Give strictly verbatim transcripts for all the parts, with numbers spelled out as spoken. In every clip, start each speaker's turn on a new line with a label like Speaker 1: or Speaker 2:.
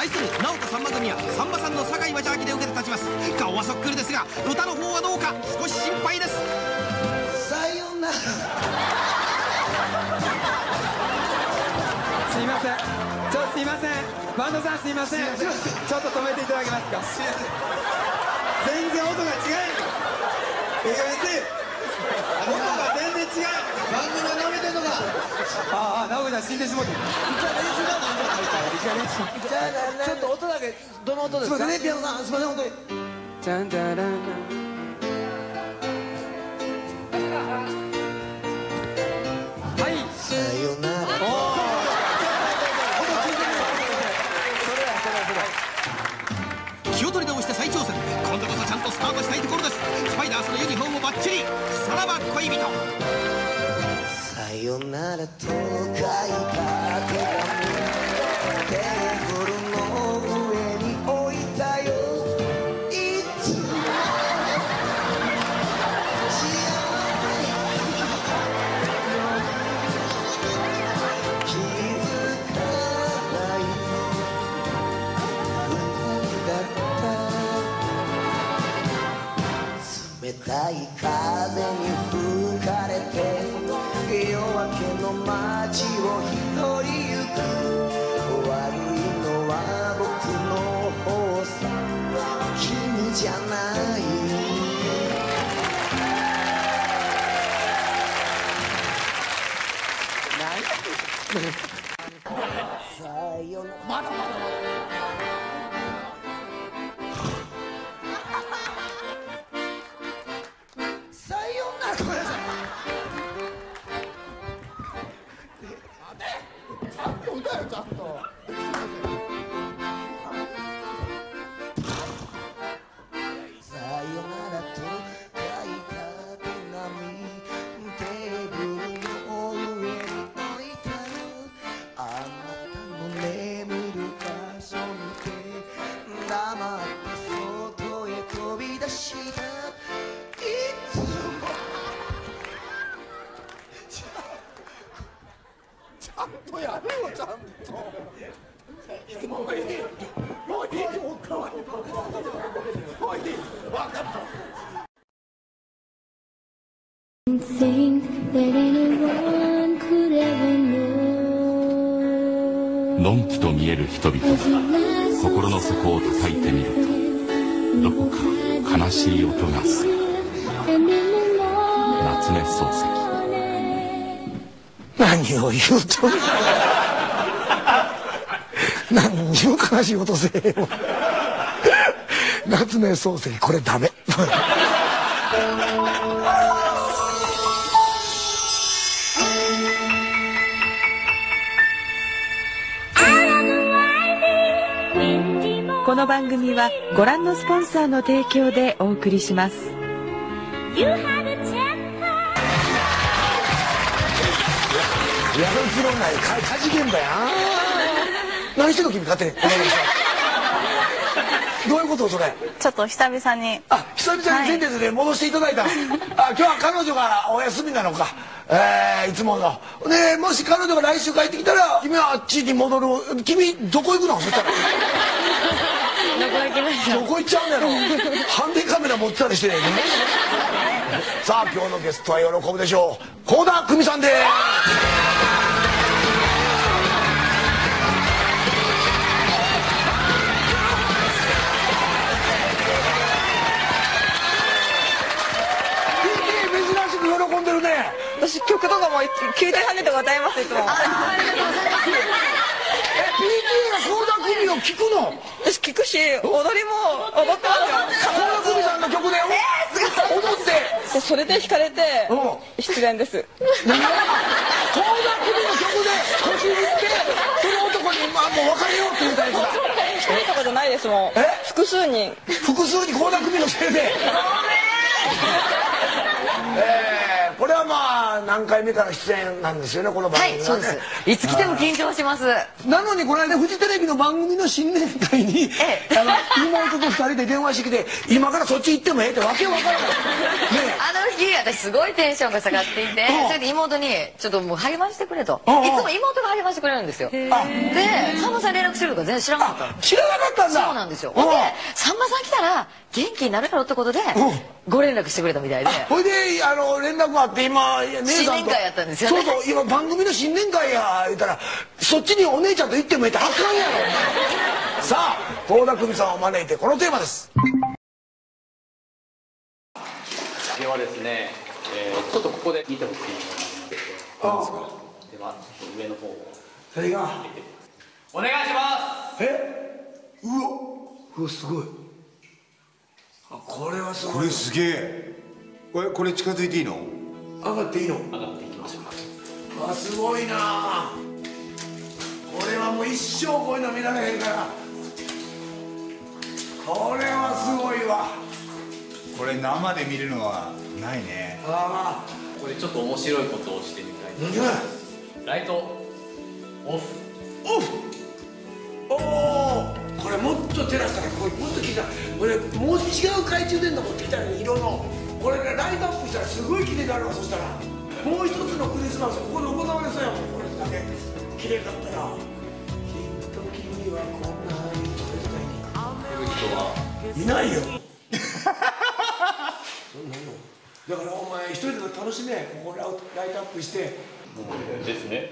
Speaker 1: 対する直人さんま組はさんまさんの酒井はジャーキで受けて立ちます。顔はそっくりですが歌の方はどうか少し心配です。
Speaker 2: さよなら。
Speaker 3: すいません、ちょっとすいません、バンドさんすいません、ちょっと止めていただけますか。全然音が違う。ええせ音が全然違う。
Speaker 2: 番組が舐めてんのか。
Speaker 3: ああ、直子ちゃん死んでしもうて。
Speaker 2: 一応練習だもんね。ちょっと音だけ、どの音ですか。すいませんね、ピアノさん、すいません、本当に。
Speaker 3: じゃんじゃらん。はい。
Speaker 2: さよなら。
Speaker 1: 気を取り直して再挑戦。今度こそちゃんとスタートしたいところです。スパイダースのユニフォームバッチリ。さらば恋人。
Speaker 2: さよならと書いた手紙、テーブルの上に置いたよ。いつも幸せ気づかないだった冷たい風に吹かれて夜明けの街を一人行く。悪いのは僕の方さ、君じゃない。さよなら。まだまださよなら。ごめんなさい。ちゃんと歌よ、ちゃんと。さよならと書いた手紙、テーブルの上に置いたよ。あなたの眠る場所にて黙って外へ飛び出した。いつもちゃんとやれよ、ちゃんと。もういい、もういい、もうかわいい、もういい、分かった。
Speaker 4: のんきと見える人々が心の底を叩いてみると、どこか悲しい音がする。夏目漱石。
Speaker 2: 何を言うとる。何にも悲しいことせえよ。夏目漱石、これダメ。
Speaker 5: この番組はご覧のスポンサーの提供でお送りします。
Speaker 2: やる気のない火事現場や。何してんの君、勝手に。どういうことそれ。
Speaker 6: ちょっと久々に。
Speaker 2: あ、久々にセンテンスで戻していただいた。あ、今日は彼女がお休みなのか。えー、いつもの。で、もし彼女が来週帰ってきたら、君はあっちに戻る。君どこ行くの？そしたら。
Speaker 6: どこ行きましょう。
Speaker 2: どこ行っちゃうんだろう。ハンディカメラ持ってたりしてね。さあ今日のゲストは喜ぶでしょう。倖田來未さんです。珍しく喜んでるね。
Speaker 6: 私曲とかもきゅうてんはんでとか歌います、いつも。
Speaker 2: え、ピーティー が倖田來未を聞くの？
Speaker 6: 私聞くし、踊りも踊ってますよ。
Speaker 2: 倖田來未さんの曲で踊って
Speaker 6: でそれで惹かれて失恋です。
Speaker 2: 倖田來未の曲で腰振ってその男にまあもう別れようって言うたやつだ。
Speaker 6: 一人とかじゃないですもん。複数人。
Speaker 2: 複数に倖田來未のせいで。えー、ここれはまあ何回目かの出演なんですよね、この番組はね。
Speaker 7: はい、そうです。いつ来ても緊張します。
Speaker 2: なのにこの間フジテレビの番組の新年会に、
Speaker 7: ええ、
Speaker 2: あの妹とふたりで電話してきて「今からそっち行ってもええ」ってわけわからないね。
Speaker 7: あの日私すごいテンションが下がっていて、それで妹に「ちょっともう励ましてくれ」と。いつも妹が励ましてくれるんですよ。でさんまさん連絡してるとか全然知らなかったの。
Speaker 2: 知らなかったんだ。
Speaker 7: そうなんですよ。ほんでさんまさん来たら元気になるやろってことでご連絡してくれたみたいで。
Speaker 2: ほいであの連絡があって今姉さんと
Speaker 7: 新年会やったんですよね。
Speaker 2: そうそう、今番組の新年会や言ったらそっちにお姉ちゃんと行ってもええってあかんやろ。さあ倖田來未さんを招いてこのテーマです。
Speaker 8: ではですね、えー、ちょっとここで見てほしいのがあるんですけど、では上の方を
Speaker 2: それが
Speaker 8: お願いします。
Speaker 2: えうわうわすごい。あこれはすごい。
Speaker 9: これすげえ。これこれ近づいていいの？
Speaker 2: 上がっていいの？
Speaker 8: 上がっていきましょう。
Speaker 2: うわすごいな。これはもう一生こういうの見られへんから。これはすごいわ。
Speaker 9: これ生で見るのはないね。
Speaker 2: ああ
Speaker 8: これちょっと面白いことをしてみたいと思います。ライトオフ。
Speaker 2: オフ。おおこれもっと照らしたらこれもっと聞いた。これもう違う懐中電灯持ってきたら色のこれねライトアップしたらすごい綺麗になるわ。そしたらもう一つのクリスマスここで行われそうやもん。これだけ綺麗だったらきっと君はこんなに撮れてないいないよ。そんなのだからお前一人で楽しめ。ここライトアップして
Speaker 8: ですね。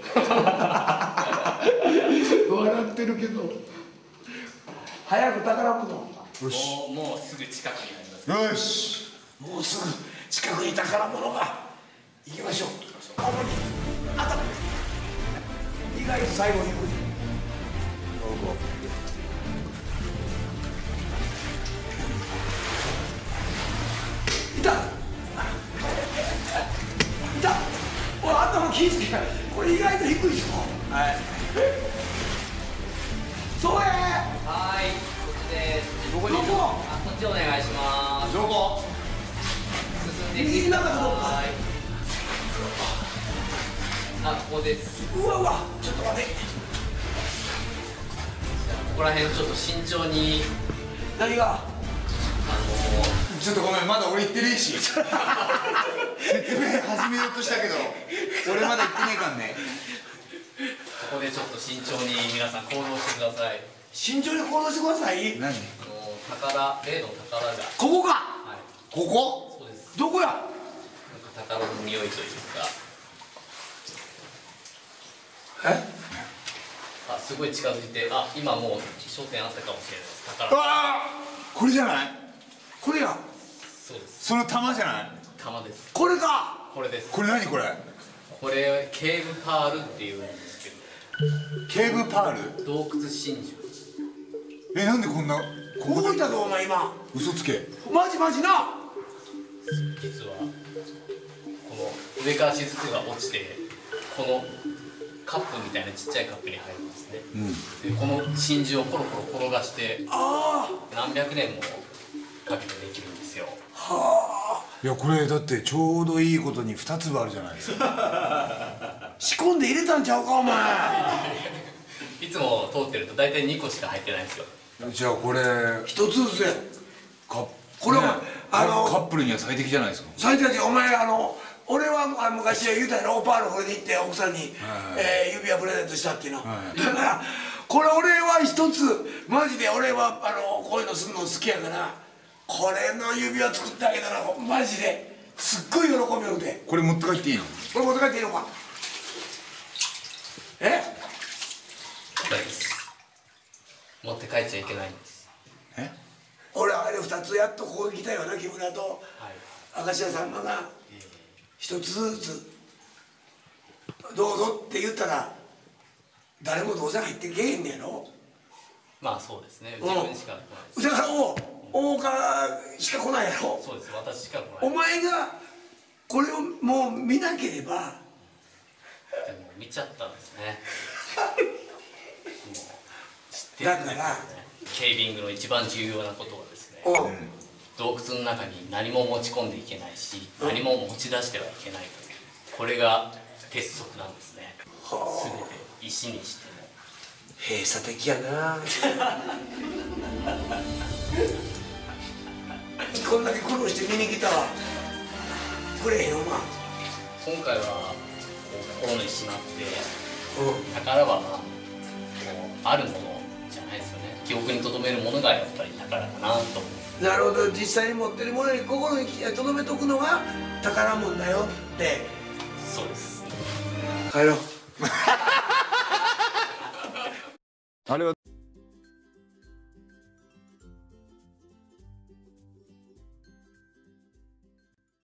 Speaker 2: 笑ってるけど早く宝物。
Speaker 8: もうもうすぐ近くになります。
Speaker 9: よし。
Speaker 2: もうすぐ近くに宝物が。行きましょう。ここにあた意外と最後に行く。いたいた。おい頭気ぃつけ。これ意外と低いでしょ。はいそうや。
Speaker 8: はい、こっちです。
Speaker 2: どこに？
Speaker 8: あ、こっちお願いします。
Speaker 9: どこ？
Speaker 8: 進んできてください。あ、ここです。
Speaker 2: うわうわちょっと待って。
Speaker 8: ここら辺ちょっと慎重に
Speaker 2: 何が？
Speaker 8: あの
Speaker 9: ちょっとごめんまだ俺行ってねえし。説明始めようとしたけど俺まだ行ってねえかんね。
Speaker 8: ここでちょっと慎重に皆さん行動してください。
Speaker 2: 慎重に行動してください。
Speaker 9: 何？
Speaker 8: あの宝、例の宝が、
Speaker 2: ここか。
Speaker 8: はい、
Speaker 9: ここ？
Speaker 8: そうです。
Speaker 2: どこや？
Speaker 8: なんか宝の匂いというか。
Speaker 2: え？
Speaker 8: あ、すごい近づいて、あ、今もう焦点あったかもしれないです。宝。
Speaker 9: ああこれじゃない？
Speaker 2: これや。
Speaker 8: そうです。
Speaker 9: その玉じゃない？
Speaker 8: 玉です。
Speaker 2: これか。
Speaker 8: これです。
Speaker 9: これ何これ？
Speaker 8: これケーブパールっていうんですけど。
Speaker 9: ケーブパール？
Speaker 8: 洞窟真珠。
Speaker 9: えなんでこんなここで
Speaker 2: 動いたぞお前今。
Speaker 9: 嘘つけ。
Speaker 2: マジマジな。
Speaker 8: 実はこの上から雫が落ちてこのカップみたいなちっちゃいカップに入るんですね、うん、でこの真珠をコロコロ転がして
Speaker 2: あ
Speaker 8: 何百年もかけてできるんですよ。
Speaker 2: はあ。
Speaker 9: いやこれだってちょうどいいことにふたつぶあるじゃないですか。
Speaker 2: 仕込んで入れたんちゃうかお前。
Speaker 8: いつも通ってると大体にこしか入ってないんですよ。
Speaker 9: じゃあこれ
Speaker 2: 一つずつや。
Speaker 9: カ
Speaker 2: これはあの
Speaker 9: カップルには最適じゃないですか。
Speaker 2: 最低お前あの俺はあ昔言うたやろ、オパールこれで行って奥さんに、えー、指輪プレゼントしたっていうの、はい、だからこれ俺は一つマジで俺はあのこういうのするの好きやからこれの指輪作ってあげたらマジですっごい喜びよくて。
Speaker 9: これ持って帰っていいの？
Speaker 2: これ持って帰っていいのか。え？
Speaker 8: 大です。持って帰っちゃいけないんです。
Speaker 9: え？
Speaker 2: 俺あれふたつやっとここに来たよな木村と、はい、明石家さんまが一つずつどうぞって言ったら誰もどうせ入ってけえへんねやろ。
Speaker 8: まあそうですね、自分しか来ないです。
Speaker 2: だからお大岡しか来ないやろ。
Speaker 8: そうです、私しか来ない。
Speaker 2: お前がこれをもう見なければ。
Speaker 8: でも見ちゃったんですね。もう知ってるんですよね。ケービングの一番重要なことはですね、洞窟の中に何も持ち込んでいけないし、何も持ち出してはいけないというこれが鉄則なんですね。全て石にしても
Speaker 2: 閉鎖的やなこんだけ苦労して見に来たわくれへんわ。
Speaker 8: 今回はこう心にしまって
Speaker 2: うん
Speaker 8: 宝はこうあるものじゃないですよね。記憶に留めるものがやっぱり宝かなと思う。
Speaker 2: なるほど、実際に持ってるものに心に留めとくのが宝物だよって。
Speaker 8: そうです。
Speaker 2: 帰ろう
Speaker 3: あれは